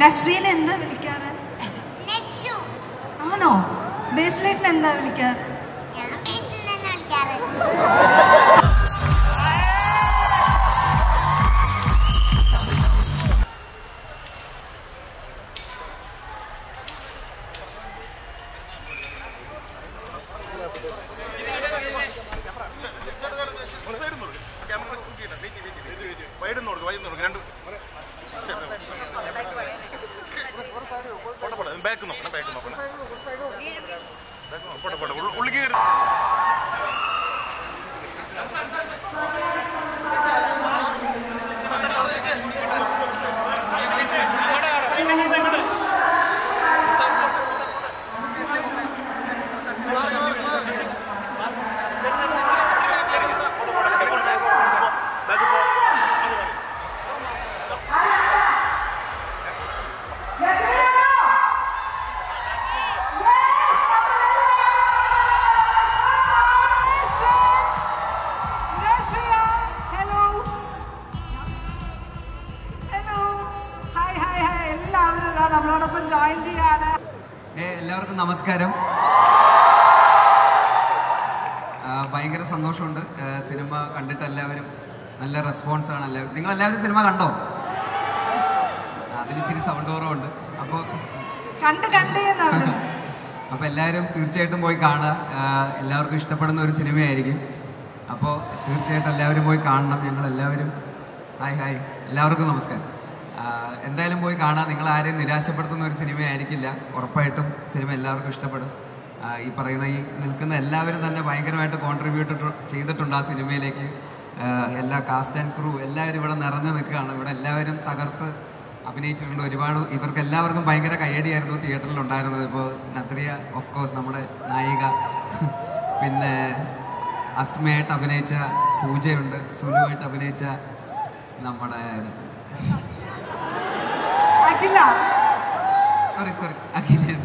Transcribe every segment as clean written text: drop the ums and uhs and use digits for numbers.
നസ്രീനെ എന്താ വിളിക്കാറ്? ആണോ? ബേസിലേറ്റിന് എന്താ വിളിക്കാറ്? എല്ലാവർക്കും നമസ്കാരം. ഭയങ്കര സന്തോഷമുണ്ട്. സിനിമ കണ്ടിട്ട് എല്ലാവരും നല്ല റെസ്പോൺസാണ്. എല്ലാവരും നിങ്ങളെല്ലാവരും സിനിമ കണ്ടോ? അതിലിത്തിരി സൗണ്ട് കുറവുണ്ട്. അപ്പോൾ എല്ലാവരും തീർച്ചയായിട്ടും പോയി കാണുക. എല്ലാവർക്കും ഇഷ്ടപ്പെടുന്ന ഒരു സിനിമയായിരിക്കും. അപ്പോൾ തീർച്ചയായിട്ടും എല്ലാവരും പോയി കാണണം. ഞങ്ങളെല്ലാവരും ഹായ് എല്ലാവർക്കും നമസ്കാരം. എന്തായാലും പോയി കാണാം. നിങ്ങൾ ആരെയും നിരാശപ്പെടുത്തുന്ന ഒരു സിനിമയായിരിക്കില്ല. ഉറപ്പായിട്ടും സിനിമ എല്ലാവർക്കും ഇഷ്ടപ്പെടും. ഈ പറയുന്ന ഈ നിൽക്കുന്ന എല്ലാവരും തന്നെ ഭയങ്കരമായിട്ട് കോൺട്രിബ്യൂട്ട് ചെയ്തിട്ടുണ്ട് ആ സിനിമയിലേക്ക്. എല്ലാ കാസ്റ്റ് ആൻഡ് ക്രൂ എല്ലാവരും ഇവിടെ നിറഞ്ഞു നിൽക്കുകയാണ്. ഇവിടെ എല്ലാവരും തകർത്ത് അഭിനയിച്ചിട്ടുണ്ട്. ഒരുപാട് ഇവർക്ക് എല്ലാവർക്കും ഭയങ്കര കയ്യടിയായിരുന്നു തിയേറ്ററിൽ ഉണ്ടായിരുന്നത്. ഇപ്പോൾ നസ്രിയ ഓഫ് കോഴ്സ് നമ്മുടെ നായിക, പിന്നെ അസ്മയായിട്ട് അഭിനയിച്ച പൂജയുണ്ട്, സുലുവായിട്ട് അഭിനയിച്ച നമ്മുടെ സോറി അഖിലുണ്ട്,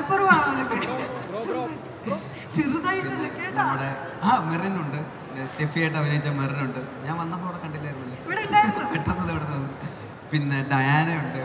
നമ്മുടെ മെറിനുണ്ട്, സ്റ്റെഫിയായിട്ട് അഭിനയിച്ച മെറിനുണ്ട്. ഞാൻ വന്നപ്പോൾ അവിടെ കണ്ടില്ലായിരുന്നല്ലോ, പെട്ടെന്ന് ഇവിടെ നിന്ന്. പിന്നെ ഡയാനയുണ്ട്,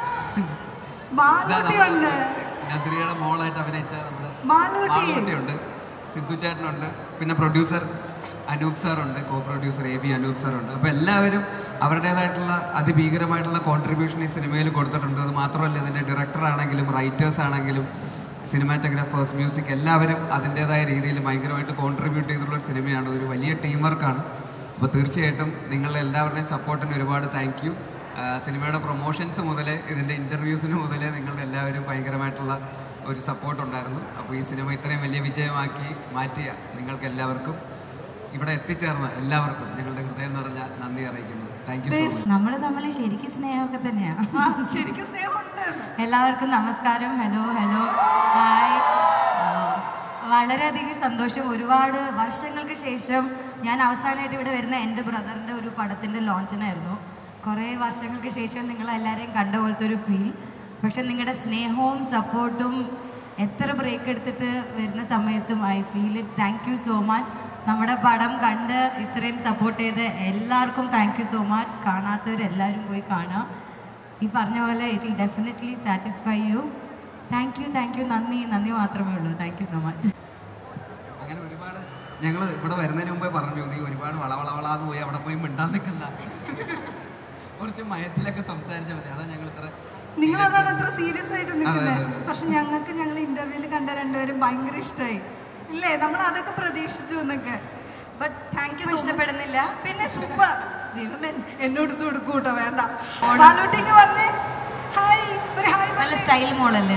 നസ്രിയയുടെ മോളായിട്ട് അഭിനയിച്ച നമ്മുടെ മാളൂട്ടിയുണ്ട്, സിദ്ധു ചേട്ടനുണ്ട്, പിന്നെ പ്രൊഡ്യൂസർ അനൂപ് സാറുണ്ട്, കോ പ്രൊഡ്യൂസർ AB അനൂപ് സാറുണ്ട്. അപ്പോൾ എല്ലാവരും അവരുടേതായിട്ടുള്ള അതിഭീകരമായിട്ടുള്ള കോൺട്രിബ്യൂഷൻ ഈ സിനിമയിൽ കൊടുത്തിട്ടുണ്ട്. അത് മാത്രമല്ല ഇതിൻ്റെ ഡയറക്ടറാണെങ്കിലും റൈറ്റേഴ്സ് ആണെങ്കിലും സിനിമാറ്റോഗ്രാഫേഴ്സ്, മ്യൂസിക് എല്ലാവരും അതിൻ്റേതായ രീതിയിൽ ഭയങ്കരമായിട്ട് കോൺട്രിബ്യൂട്ട് ചെയ്തിട്ടുള്ള ഒരു സിനിമയാണ്. ഒരു വലിയ ടീം വർക്കാണ്. അപ്പോൾ തീർച്ചയായിട്ടും നിങ്ങളുടെ എല്ലാവരുടെയും സപ്പോർട്ടിന് ഒരുപാട് താങ്ക് യു. സിനിമയുടെ പ്രൊമോഷൻസ് മുതലേ ഇതിൻ്റെ ഇൻ്റർവ്യൂസിന് മുതലേ നിങ്ങളുടെ എല്ലാവരും ഭയങ്കരമായിട്ടുള്ള ഒരു സപ്പോർട്ട് ഉണ്ടായിരുന്നു. അപ്പോൾ ഈ സിനിമ ഇത്രയും വലിയ വിജയമാക്കി മാറ്റിയ നിങ്ങൾക്ക് എല്ലാവർക്കും, ഇവിടെ എത്തിച്ചേർന്ന എല്ലാവർക്കും ഞങ്ങളുടെ ഹൃദയം നിറഞ്ഞ നന്ദി അറിയിക്കുന്നു. Thank you so much. നമ്മൾ തമ്മിൽ ശരിക്കും സ്നേഹമൊക്കെ തന്നെയാണ്. ശരിക്കും സ്നേഹമുണ്ട്. എല്ലാവർക്കും നമസ്കാരം. Hello hi. വളരെയധികം സന്തോഷം. ഒരുപാട് വർഷങ്ങൾക്ക് ശേഷം ഞാൻ അവസാനമായിട്ട് ഇവിടെ വരുന്ന എൻ്റെ ബ്രദറിൻ്റെ ഒരു പടത്തിൻ്റെ ലോഞ്ചിനായിരുന്നു. കുറേ വർഷങ്ങൾക്ക് ശേഷം നിങ്ങളെല്ലാവരെയും കണ്ട പോലത്തെ ഒരു ഫീൽ. പക്ഷെ നിങ്ങളുടെ സ്നേഹവും സപ്പോർട്ടും എത്ര ബ്രേക്ക് എടുത്തിട്ട് വരുന്ന സമയത്തും I feel it. Thank you so much. നമ്മുടെ പടം കണ്ട് ഇത്രയും സപ്പോർട്ട് ചെയ്ത് എല്ലാവർക്കും താങ്ക് യു സോ മച്ച്. കാണാത്തവരെല്ലാവരും പോയി കാണുക. ഈ പറഞ്ഞ പോലെ it will definitely satisfy you. Thank you. നന്ദി മാത്രമേ ഉള്ളൂ. Thank you so much. അങ്ങനെ ഒരുപാട് ഞങ്ങൾ ഇവിടെ വരുന്നതിന് മുമ്പേ പറഞ്ഞു, നീ ഒരുപാട് വളവളവളാന്ന് പോയി അവിടെ പോയി മിണ്ടാൻ നിൽക്കണ്ട, കുറച്ച് മയത്തിലൊക്കെ സംസാരിച്ചാൽ മതി. അതാ ഞങ്ങൾ ഇത്ര നിങ്ങളതാണ് അത്ര സീരിയസ് ആയിട്ട് നിൽക്കുന്നത്. പക്ഷെ ഞങ്ങൾ ഇന്റർവ്യൂവിൽ കണ്ട രണ്ടുപേരും ഭയങ്കര ഇഷ്ടമായി ഇല്ലേ? നമ്മൾ അതൊക്കെ പ്രതീക്ഷിച്ചു എന്നൊക്കെ. But thank you. ഇഷ്ടപ്പെടുന്നില്ല പിന്നെ സൂപ്പർ. ദൈവമേ എന്നോട് കൊടുക്കൂട്ടോ, വേണ്ട. മാളൂട്ടിക്ക് വന്നേ. ഹായ്. ഒരു ഹായ്. നല്ല സ്റ്റൈൽ മോളല്ലേ?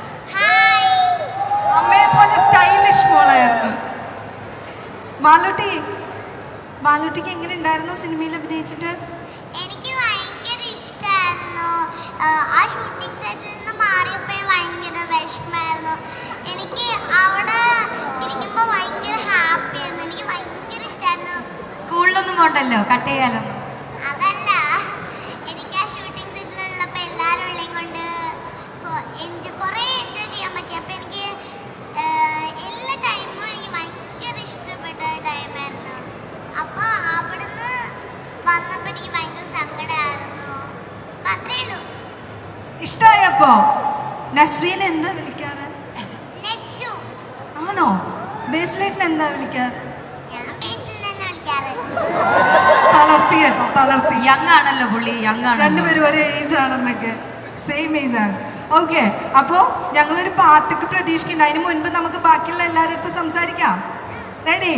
അമ്മയെ പോലെ സ്റ്റൈലിഷ് മോളായിരുന്നു മാളൂട്ടിക്ക് എങ്ങനെ ഉണ്ടായിരുന്നു സിനിമയിൽ അഭിനയിച്ചിട്ട്? എനിക്ക് ഭയങ്കര ഇഷ്ടമായിരുന്നു. ആ ഷൂട്ടിംഗ് സെറ്റിൽ നിന്ന് മാറിയപ്പോൾ ഭയങ്കര വിഷമമായിരുന്നു. എനിക്ക് അവിടെ ഇരിക്കുമ്പോൾ ഭയങ്കര ഹാപ്പിയായിരുന്നു. എനിക്ക് ഭയങ്കര ഇഷ്ടമായിരുന്നു. സ്കൂളിലൊന്നും പോകണ്ടല്ലോ, കട്ട് ചെയ്യാലോ? അതല്ല, എനിക്ക് ആ ഷൂട്ടിംഗ് സെറ്റിലുള്ളപ്പോൾ എല്ലാവരും ഉള്ളതും കൊണ്ട് കുറേ എൻജോയ് ചെയ്യാൻ പറ്റി. അപ്പോൾ എനിക്ക് എല്ലാ ടൈമും എനിക്ക് ഭയങ്കര ഇഷ്ടപ്പെട്ട ടൈമായിരുന്നു. അപ്പോൾ അവിടുന്ന് വന്നപ്പോൾ എനിക്ക് ഭയങ്കര സങ്കടമായിരുന്നു. അത്രേ ഉള്ളൂ. ഇഷ്ടായപ്പോ നസ്രീനെ എന്താ വിളിക്കാറ്? ആണോ? ബേസിലേറ്റിന് എന്താ വിളിക്കാറ്? തളർത്തി കേട്ടോ, തളർത്തി. യങ് ആണല്ലോ പുള്ളി, യങ് ആണ്. രണ്ടുപേരും ഒരേ ഏജ് ആണെന്നൊക്കെ, സെയിം ഏജ് ആണ്. ഓക്കെ, അപ്പോ ഞങ്ങളൊരു പാട്ടൊക്കെ പ്രതീക്ഷിക്കുന്നുണ്ട്. അതിന് മുൻപ് നമുക്ക് ബാക്കിയുള്ള എല്ലാവരുടെ അടുത്ത് സംസാരിക്കാം. റെഡി?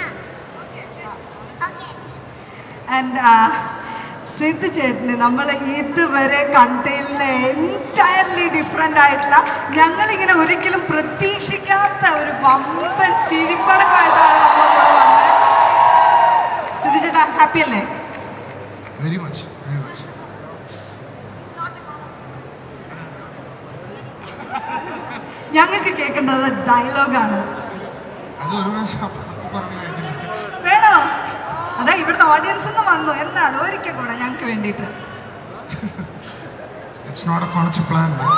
ആൻഡ് സിദ്ധു ചേട്ടന് നമ്മൾ ഇതുവരെ കണ്ടതിൽ എൻറ്റയർലി ഡിഫറെൻ്റ് ആയിട്ടുള്ള, ഞങ്ങളിങ്ങനെ ഒരിക്കലും പ്രതീക്ഷിക്കാത്ത ഒരു വമ്പൻ ചിരിപ്പടക്കമായിട്ടാണ് നമ്മൾ വന്നത്. സിദ്ധു ചേട്ടാ ഹാപ്പി അല്ലേ? Very much, very much. ഞങ്ങൾക്ക് കേൾക്കേണ്ടത് ഡയലോഗാണ്. അത് ഒരു പ്രാവശ്യം പറഞ്ഞു കഴിഞ്ഞില്ല. വേണോ? അതാ ഇവിടുത്തെ ഓഡിയൻസ് വന്നു. എന്താണ് ഒരിക്കൽ കൂടെ ഞങ്ങൾക്ക് വേണ്ടിയിട്ട്? It's not a conscious plan, man.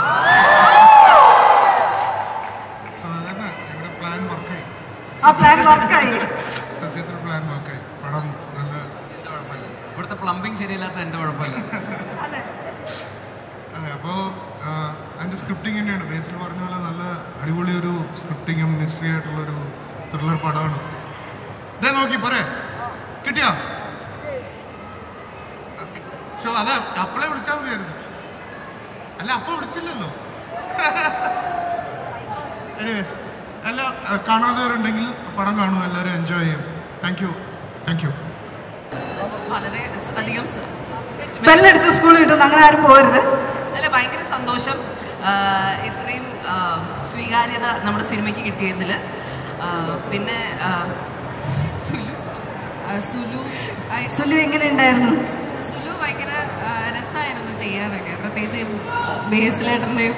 So അതന്നെ ഞങ്ങളുടെ പ്ലാൻ വർക്കായി. ആ പ്ലാൻ വർക്കായി. സത്യത്തിൽ പ്ലാൻ വർക്കായി. പടം നല്ല ഇവിടുത്തെ പ്ലംബിംഗ് ശരിയില്ലാത്ത എൻ്റെ കുഴപ്പമില്ല. അതെ, അപ്പോൾ അതിൻ്റെ സ്ക്രിപ്റ്റിംഗ് തന്നെയാണ്. ബേസിൽ പറഞ്ഞ പോലെ നല്ല അടിപൊളി ഒരു സ്ക്രിപ്റ്റിങ്ങും മിസ്റ്ററി ആയിട്ടുള്ളൊരു ത്രില്ലർ പടമാണ്. ഇതേ നോക്കി പറയാ കിട്ടിയോ? ഷോ അതെ, അപ്പളെ വിളിച്ചാൽ മതിയായിരുന്നു. അല്ല, അപ്പോൾ വിളിച്ചില്ലല്ലോ. എനിവേസ്, എല്ലാം കാണാത്തവരുണ്ടെങ്കിൽ പടം കാണും, എല്ലാവരും എൻജോയ് ചെയ്യും. Thank you, thank you. വളരെ അധികം ബെല്ലടിച്ച് സ്കൂളിൽ കിട്ടും, അങ്ങനെ ആരും പോകരുത്. അല്ല, ഭയങ്കര സന്തോഷം ഇത്രയും സ്വീകാര്യത നമ്മുടെ സിനിമയ്ക്ക് കിട്ടിയതിൽ. പിന്നെ സുലു എങ്ങനെ ഉണ്ടായിരുന്നു? സുലു ഭയങ്കര രസമായിരുന്നു ചെയ്യാനൊക്കെ, പ്രത്യേകിച്ച് ബേസിലേട്ടൻ്റെയും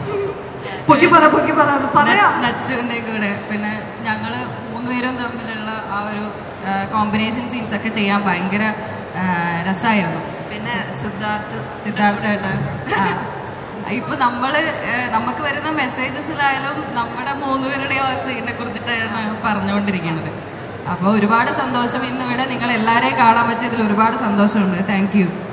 നച്ചുവിൻ്റെയും കൂടെ. പിന്നെ ഞങ്ങൾ മൂന്നുപേരും തമ്മിലുള്ള ആ ഒരു കോമ്പിനേഷൻ സീൻസ് ഒക്കെ ചെയ്യാൻ ഭയങ്കര രസമായിരുന്നു. പിന്നെ സിദ്ധാർത്ഥേട്ടൻ ഇപ്പൊ നമുക്ക് വരുന്ന മെസ്സേജസിലായാലും നമ്മുടെ മൂന്നുപേരുടെയും ആ സീനിനെ കുറിച്ചിട്ടാണ് പറഞ്ഞുകൊണ്ടിരിക്കുന്നത്. അപ്പോൾ ഒരുപാട് സന്തോഷം. ഇന്നിവിടെ നിങ്ങൾ എല്ലാവരെയും കാണാൻ പറ്റിയതിൽ ഒരുപാട് സന്തോഷമുണ്ട്. Thank U.